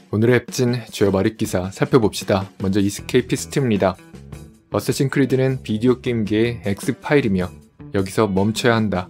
오늘의 앱진 주요 말입 기사 살펴봅시다. 먼저 이스케이피스트입니다. 어쌔신 크리드는 비디오 게임계의 X파일이며 여기서 멈춰야 한다.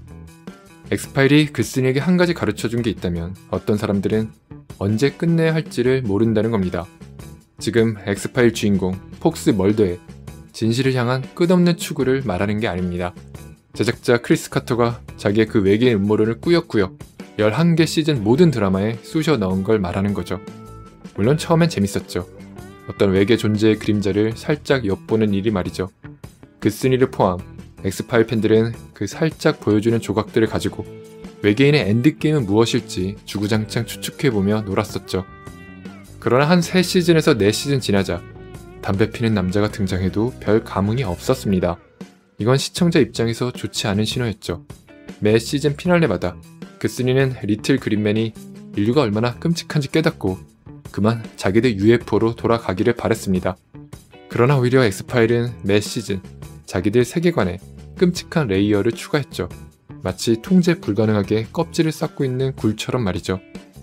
X파일이 글쓴이에게 한 가지 가르쳐준 게 있다면 어떤 사람들은 언제 끝내야 할지를 모른다는 겁니다. 지금 X파일 주인공 폭스 멀더의 진실을 향한 끝없는 추구를 말하는 게 아닙니다. 제작자 크리스 카터가 자기의 그 외계인 음모론을 꾸역꾸역 11개 시즌 모든 드라마에 쑤셔 넣은 걸 말하는 거죠. 물론 처음엔 재밌었죠. 어떤 외계 존재의 그림자를 살짝 엿보는 일이 말이죠. 글쓴이를 포함 엑스파일 팬들은 그 살짝 보여주는 조각들을 가지고 외계인의 엔드게임은 무엇일지 주구장창 추측해보며 놀았었죠. 그러나 한 3시즌에서 4시즌 지나자 담배 피는 남자가 등장해도 별 감흥이 없었습니다. 이건 시청자 입장에서 좋지 않은 신호였죠. 매 시즌 피날레마다 글쓴이는 리틀 그린맨이 인류가 얼마나 끔찍한지 깨닫고 그만 자기들 UFO로 돌아가기를 바랬습니다. 그러나 오히려 엑스파일은 매 시즌 자기들 세계관에 끔찍한 레이어를 추가했죠. 마치 통제 불가능하게 껍질을 쌓고 있는 굴처럼 말이죠.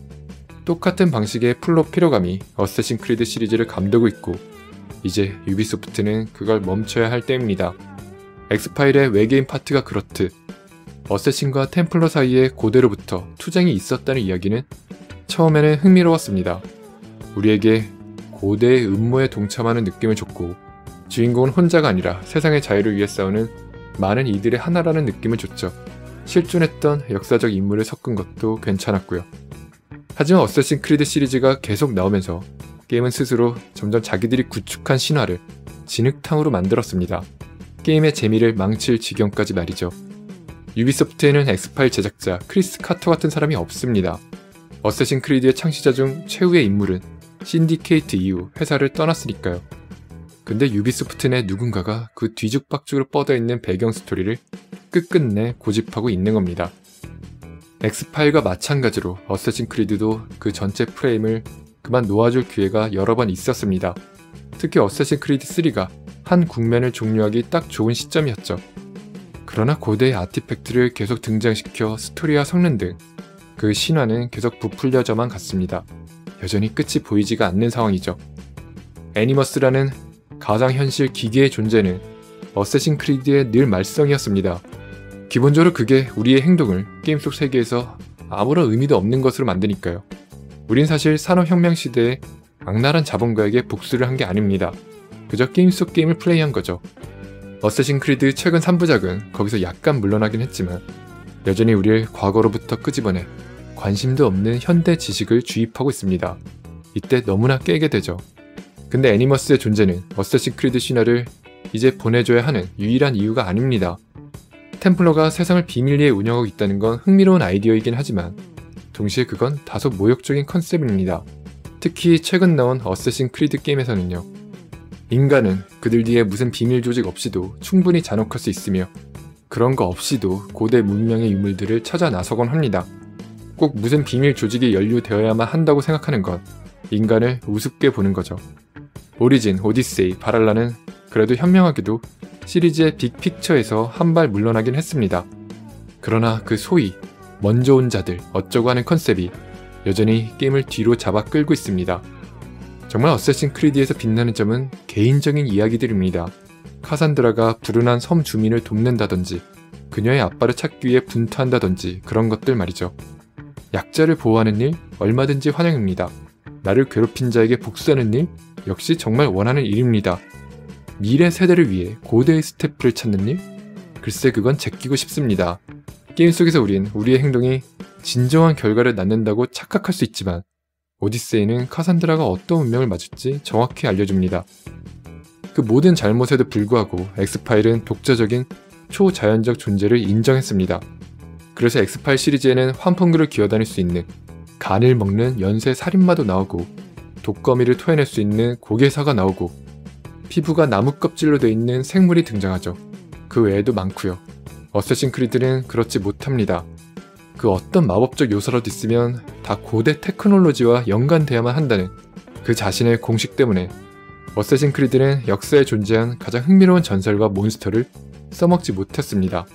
똑같은 방식의 플롯 피로감이 어쌔신 크리드 시리즈를 감돌고 있고 이제 유비소프트는 그걸 멈춰야 할 때입니다. 엑스파일의 외계인 파트가 그렇듯 어쌔신과 템플러 사이에 고대로부터 투쟁이 있었다는 이야기는 처음에는 흥미로웠습니다. 우리에게 고대의 음모에 동참하는 느낌을 줬고 주인공은 혼자가 아니라 세상의 자유를 위해 싸우는 많은 이들의 하나라는 느낌을 줬죠. 실존했던 역사적 인물을 섞은 것도 괜찮았고요. 하지만 어쌔신 크리드 시리즈가 계속 나오면서 게임은 스스로 점점 자기들이 구축한 신화를 진흙탕으로 만들었습니다. 게임의 재미를 망칠 지경까지 말이죠. 유비소프트에는 엑스파일 제작자 크리스 카터 같은 사람이 없습니다. 어쌔신 크리드의 창시자 중 최후의 인물은 신디케이트 이후 회사를 떠났으니까요. 근데 유비소프트 내 누군가가 그 뒤죽박죽으로 뻗어있는 배경 스토리를 끝끝내 고집하고 있는 겁니다. 엑스파일과 마찬가지로 어쌔신 크리드도 그 전체 프레임을 그만 놓아줄 기회가 여러 번 있었습니다. 특히 어쌔신 크리드 3가 한 국면을 종료하기 딱 좋은 시점이었죠. 그러나 고대의 아티팩트를 계속 등장시켜 스토리와 성능 등 그 신화는 계속 부풀려져만 갔습니다. 여전히 끝이 보이지가 않는 상황이죠. 애니머스라는 가상현실 기계의 존재는 어쌔신 크리드의 늘 말썽이었습니다. 기본적으로 그게 우리의 행동을 게임 속 세계에서 아무런 의미도 없는 것으로 만드니까요. 우린 사실 산업혁명 시대에 악랄한 자본가에게 복수를 한 게 아닙니다. 그저 게임 속 게임을 플레이한 거죠. 어쌔신 크리드 최근 3부작은 거기서 약간 물러나긴 했지만 여전히 우리를 과거로부터 끄집어내 관심도 없는 현대 지식을 주입하고 있습니다. 이때 너무나 깨게 되죠. 근데 애니머스의 존재는 어쌔신 크리드 신화를 이제 보내줘야 하는 유일한 이유가 아닙니다. 템플러가 세상을 비밀리에 운영하고 있다는 건 흥미로운 아이디어이긴 하지만 동시에 그건 다소 모욕적인 컨셉입니다. 특히 최근 나온 어쌔신 크리드 게임에서는요. 인간은 그들 뒤에 무슨 비밀 조직 없이도 충분히 잔혹할 수 있으며 그런 거 없이도 고대 문명의 유물들을 찾아 나서곤 합니다. 꼭 무슨 비밀 조직이 연루되어야만 한다고 생각하는 건 인간을 우습게 보는 거죠. 오리진, 오디세이, 바랄라는 그래도 현명하게도 시리즈의 빅픽처에서 한 발 물러나긴 했습니다. 그러나 그 소위 먼저 온 자들 어쩌고 하는 컨셉이 여전히 게임을 뒤로 잡아 끌고 있습니다. 정말 어쌔신 크리드에서 빛나는 점은 개인적인 이야기들입니다. 카산드라가 불운한 섬 주민을 돕는다든지 그녀의 아빠를 찾기 위해 분투한다든지 그런 것들 말이죠. 약자를 보호하는 일 얼마든지 환영입니다. 나를 괴롭힌 자에게 복수하는 일 역시 정말 원하는 일입니다. 미래 세대를 위해 고대의 스태프를 찾는 일? 글쎄 그건 제끼고 싶습니다. 게임 속에서 우린 우리의 행동이 진정한 결과를 낳는다고 착각할 수 있지만 오디세이는 카산드라가 어떤 운명을 맞을지 정확히 알려줍니다. 그 모든 잘못에도 불구하고 엑스파일은 독자적인 초자연적 존재를 인정했습니다. 그래서 엑스파일 시리즈에는 환풍구를 기어다닐 수 있는 간을 먹는 연쇄 살인마도 나오고 독거미를 토해낼 수 있는 고개사가 나오고 피부가 나무 껍질로 되어 있는 생물이 등장하죠. 그 외에도 많고요. 어쌔신 크리드는 그렇지 못합니다. 그 어떤 마법적 요소라도 있으면 다 고대 테크놀로지와 연관돼야만 한다는 그 자신의 공식 때문에 어쌔신 크리드는 역사에 존재한 가장 흥미로운 전설과 몬스터를 써먹지 못했습니다.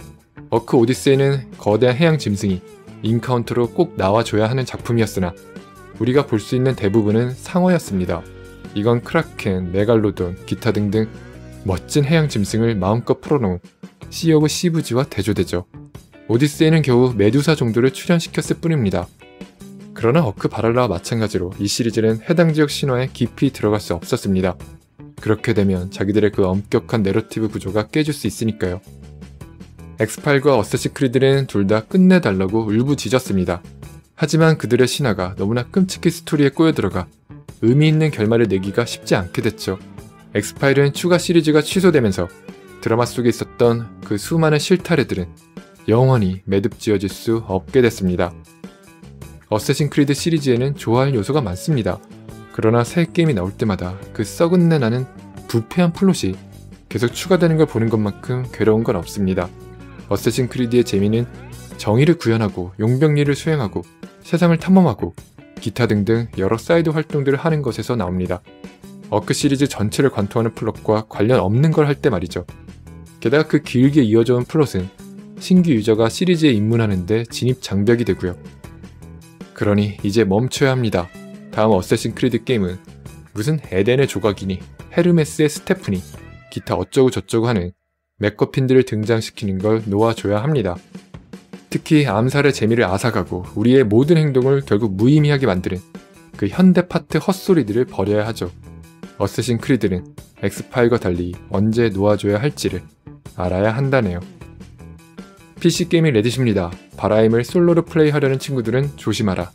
어크 오디세이는 거대한 해양 짐승이 인카운터로 꼭 나와줘야 하는 작품이었으나 우리가 볼 수 있는 대부분은 상어였습니다. 이건 크라켄, 메갈로돈, 기타 등등 멋진 해양 짐승을 마음껏 풀어놓은 시 오브 시브즈와 대조되죠. 오디세이는 겨우 메두사 정도를 출연시켰을 뿐입니다. 그러나 어크 바랄라와 마찬가지로 이 시리즈는 해당 지역 신화에 깊이 들어갈 수 없었습니다. 그렇게 되면 자기들의 그 엄격한 내러티브 구조가 깨질 수 있으니까요. 엑스파일과 어쌔신 크리드는 둘 다 끝내달라고 울부짖었습니다. 하지만 그들의 신화가 너무나 끔찍히 스토리에 꼬여들어가 의미 있는 결말을 내기가 쉽지 않게 됐죠. 엑스파일은 추가 시리즈가 취소되면서 드라마 속에 있었던 그 수많은 실타래들은 영원히 매듭지어질 수 없게 됐습니다. 어쌔신 크리드 시리즈에는 좋아할 요소가 많습니다. 그러나 새 게임이 나올 때마다 그 썩은 내 나는 부패한 플롯이 계속 추가되는 걸 보는 것만큼 괴로운 건 없습니다. 어쌔신 크리드의 재미는 정의를 구현하고 용병리를 수행하고 세상을 탐험하고 기타 등등 여러 사이드 활동들을 하는 것에서 나옵니다. 어크 시리즈 전체를 관통하는 플롯과 관련 없는 걸 할 때 말이죠. 게다가 그 길게 이어져 온 플롯은 신규 유저가 시리즈에 입문하는데 진입 장벽이 되고요. 그러니 이제 멈춰야 합니다. 다음 어쌔신 크리드 게임은 무슨 에덴의 조각이니 헤르메스의 스테프니 기타 어쩌고 저쩌고 하는 맥거핀들을 등장시키는 걸 놓아줘야 합니다. 특히 암살의 재미를 앗아가고 우리의 모든 행동을 결국 무의미하게 만드는 그 현대 파트 헛소리들을 버려야 하죠. 어쌔신 크리드는 엑스파일과 달리 언제 놓아줘야 할지를 알아야 한다네요. PC게임이 레딧입니다. 바라임을 솔로로 플레이하려는 친구들은 조심하라.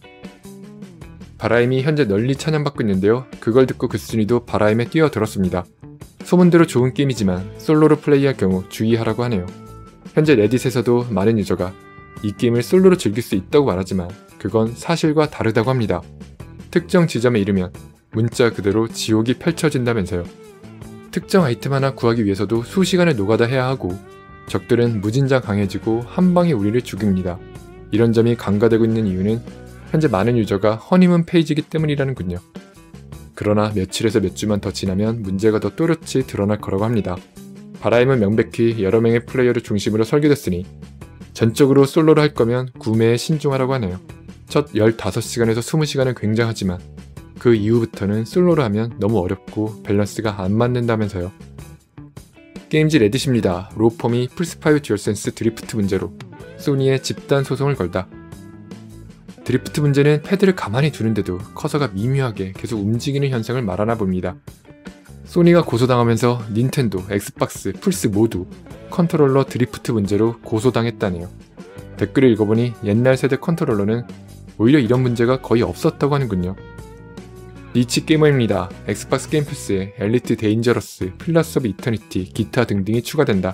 바라임이 현재 널리 찬양받고 있는데요. 그걸 듣고 그순이도 바라임에 뛰어들었습니다. 소문대로 좋은 게임이지만 솔로로 플레이할 경우 주의하라고 하네요. 현재 레딧에서도 많은 유저가 이 게임을 솔로로 즐길 수 있다고 말하지만 그건 사실과 다르다고 합니다. 특정 지점에 이르면 문자 그대로 지옥이 펼쳐진다면서요. 특정 아이템 하나 구하기 위해서도 수시간을 노가다 해야 하고 적들은 무진장 강해지고 한방에 우리를 죽입니다. 이런 점이 강화되고 있는 이유는 현재 많은 유저가 허니문 페이지이기 때문이라는군요. 그러나 며칠에서 몇 주만 더 지나면 문제가 더 또렷이 드러날 거라고 합니다. 바라임은 명백히 여러 명의 플레이어를 중심으로 설계됐으니 전적으로 솔로로 할 거면 구매에 신중하라고 하네요. 첫 15시간에서 20시간은 굉장하지만 그 이후부터는 솔로로 하면 너무 어렵고 밸런스가 안 맞는다면서요. 게임지 레딧입니다. 로펌이 플스5 듀얼센스 드리프트 문제로 소니에 집단 소송을 걸다. 드리프트 문제는 패드를 가만히 두는데도 커서가 미묘하게 계속 움직이는 현상을 말하나 봅니다. 소니가 고소당하면서 닌텐도, 엑스박스, 플스 모두 컨트롤러 드리프트 문제로 고소당했다네요. 댓글을 읽어보니 옛날 세대 컨트롤러는 오히려 이런 문제가 거의 없었다고 하는군요. 니치 게이머입니다. 엑스박스 게임 패스에 엘리트 데인저러스, 필러스 오브 이터니티, 기타 등등이 추가된다.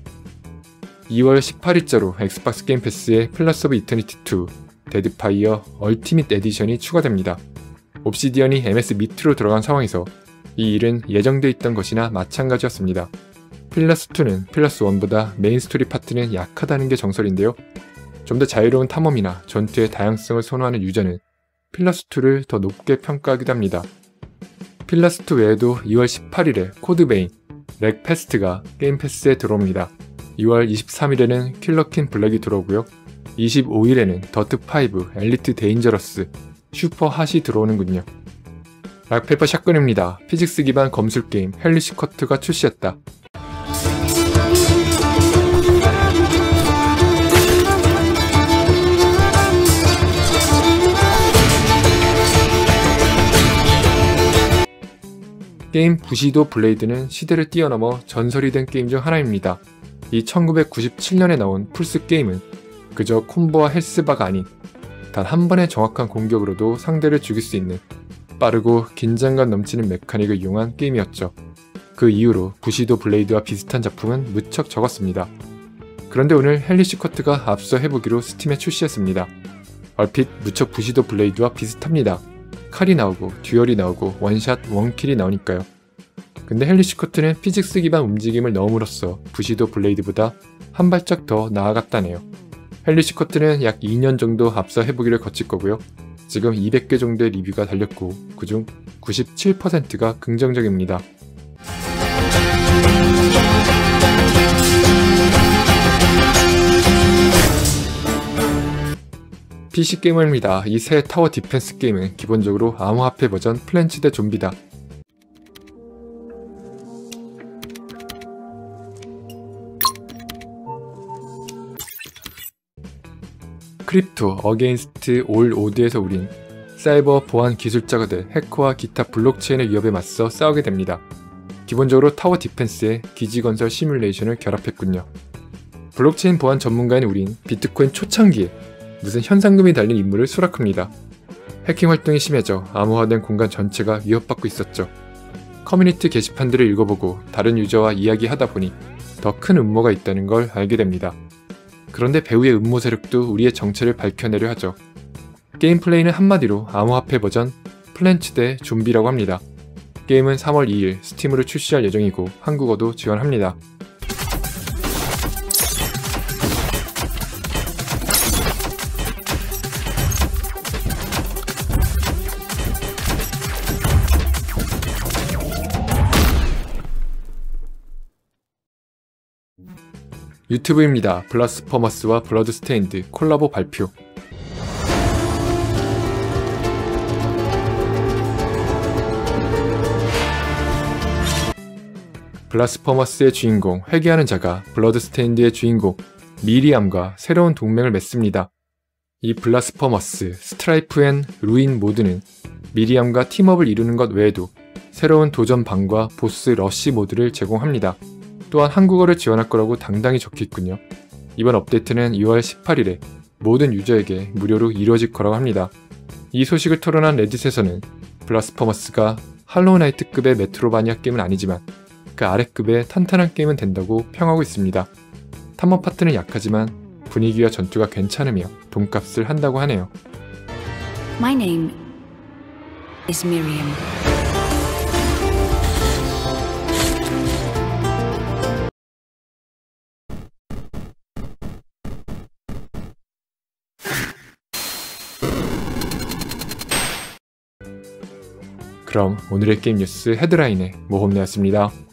2월 18일자로 엑스박스 게임 패스에 필러스 오브 이터니티 2, 데드파이어 얼티밋 에디션이 추가됩니다. 옵시디언이 MS 밑으로 들어간 상황에서 이 일은 예정돼 있던 것이나 마찬가지였습니다. 필러스2는 필러스1보다 메인 스토리 파트는 약하다는 게 정설인데요. 좀 더 자유로운 탐험이나 전투의 다양성을 선호하는 유저는 필러스2를 더 높게 평가하기도 합니다. 필러스2 외에도 2월 18일에 코드베인, 렉페스트가 게임 패스에 들어옵니다. 2월 23일에는 킬러킨 블랙이 들어오고요. 25일에는 더트5, 엘리트 데인저러스, 슈퍼 핫이 들어오는군요. 락페이퍼 샷건입니다. 피직스 기반 검술 게임 헬리시 쿼트가 출시했다. 게임 부시도 블레이드는 시대를 뛰어넘어 전설이 된 게임 중 하나입니다. 이 1997년에 나온 플스 게임은 그저 콤보와 헬스바가 아닌 단 한 번의 정확한 공격으로도 상대를 죽일 수 있는 빠르고 긴장감 넘치는 메카닉을 이용한 게임이었죠. 그 이후로 부시도 블레이드와 비슷한 작품은 무척 적었습니다. 그런데 오늘 헬리시 쿼트가 앞서 해보기로 스팀에 출시했습니다. 얼핏 무척 부시도 블레이드와 비슷합니다. 칼이 나오고 듀얼이 나오고 원샷, 원킬이 나오니까요. 근데 헬리시 쿼트는 피직스 기반 움직임을 넣음으로써 부시도 블레이드보다 한 발짝 더 나아갔다네요. 헬리시 쿼트는 약 2년 정도 앞서 해보기를 거칠 거고요. 지금 200개 정도의 리뷰가 달렸고 그중 97%가 긍정적입니다. PC 게이머입니다. 이 새 타워 디펜스 게임은 기본적으로 암호화폐 버전 플랜츠 대 좀비다. 크립토 어게인스트 올 오드에서 우린 사이버 보안 기술자가 될 해커와 기타 블록체인의 위협에 맞서 싸우게 됩니다. 기본적으로 타워 디펜스에 기지 건설 시뮬레이션을 결합했군요. 블록체인 보안 전문가인 우린 비트코인 초창기에 무슨 현상금이 달린 인물을 수락합니다. 해킹 활동이 심해져 암호화된 공간 전체가 위협받고 있었죠. 커뮤니티 게시판들을 읽어보고 다른 유저와 이야기하다 보니 더 큰 음모가 있다는 걸 알게 됩니다. 그런데 배후의 음모 세력도 우리의 정체를 밝혀내려 하죠. 게임 플레이는 한마디로 암호화폐 버전 플랜츠 대 좀비라고 합니다. 게임은 3월 2일 스팀으로 출시할 예정이고 한국어도 지원합니다. 유튜브입니다. 블라스퍼머스와 블러드스테인드 콜라보 발표. 블라스퍼머스의 주인공 회개하는 자가 블러드스테인드의 주인공 미리암과 새로운 동맹을 맺습니다. 이 블라스퍼머스, 스트라이프 앤 루인 모드는 미리암과 팀업을 이루는 것 외에도 새로운 도전방과 보스 러쉬 모드를 제공합니다. 또한 한국어를 지원할 거라고 당당히 적혀있군요. 이번 업데이트는 2월 18일에 모든 유저에게 무료로 이루어질 거라고 합니다. 이 소식을 토론한 레딧에서는 블라스퍼머스가 할로우나이트급의 메트로바니아 게임은 아니지만 그 아래급의 탄탄한 게임은 된다고 평하고 있습니다. 탐험 파트는 약하지만 분위기와 전투가 괜찮으며 돈값을 한다고 하네요. My name is Miriam. 그럼 오늘의 게임 뉴스 헤드라인의 모험내였습니다.